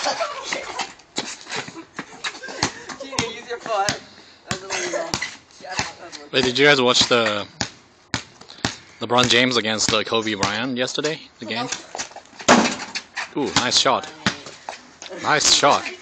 Use your foot. That's illegal. Wait, did you guys watch the LeBron James against Kobe Bryant yesterday? The game? Ooh, nice shot. Nice shot.